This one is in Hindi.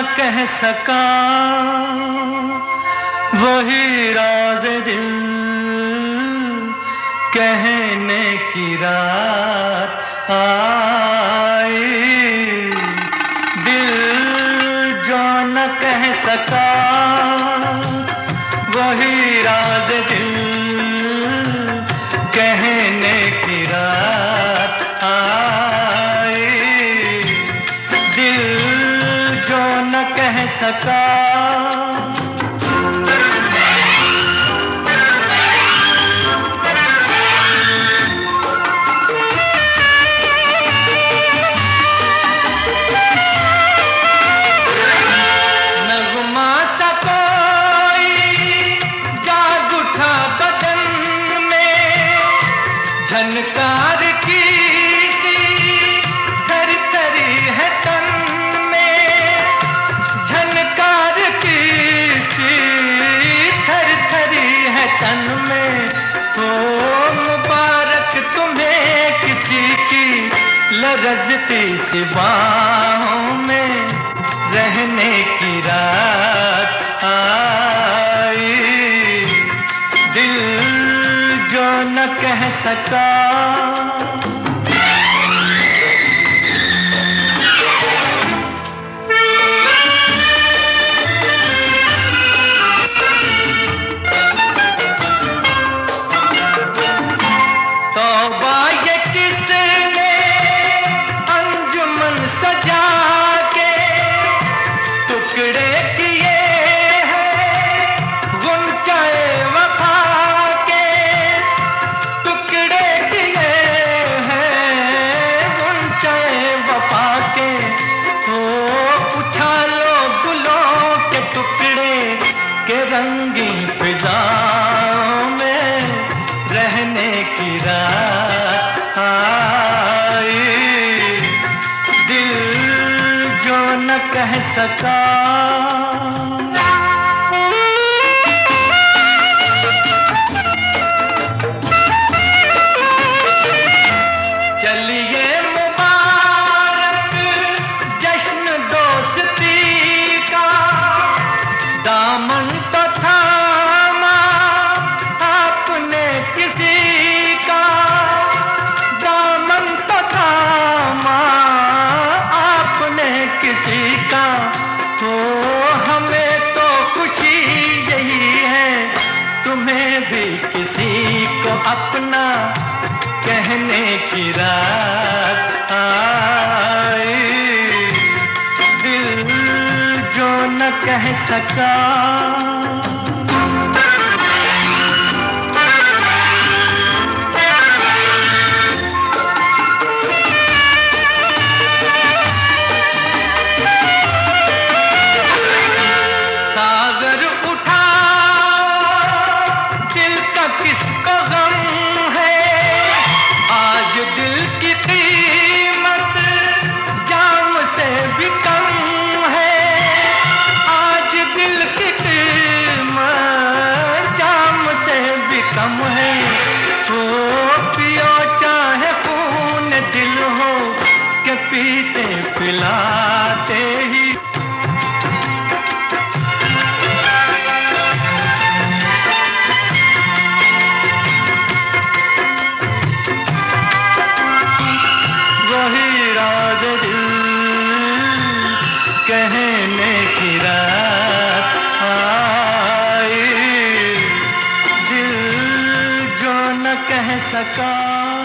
कह सका वही राज दिल कहने की रात आई। दिल जो न कह सका वही राज दिल कहने की रात आई। दिल जो न कह सका। झनकार की सी थर थरी है तन में, झनकार की सी थर थरी है तन में। हो मुबारक तुम्हें किसी की लरजती सी बाहों में रहने की रात आई। दिल जो न कह सका। तौबा ये किसने अंजुमन सजा के टुकड़े किए हैं गुंचाए वफा के। टुकड़े किए हैं गुंचाए वफा के। हो उछालो गुलों के टुकड़े के रंगीन फिजाओं में रहने की रात आई। दिल जो न कह सका। चलिए मुबारक जश्न दोस्ती का, दामन तो थामा आपने किसी का। दामन तो थामा आपने किसी का। तो हमें तो खुशी यही है तुम्हें भी किसी को अपना कहने की रात आई। दिल जो न कह सका। सागर उठा दिल का किसको गम है। आज दिल की कीमत जाम से भी कम है। आज दिल की कीमत जाम से भी कम है। तो पियो चाहे खून दिल हो के पीते पिलाते ही। वही राज दिल कहने की रात आई। दिल जो न कह सका।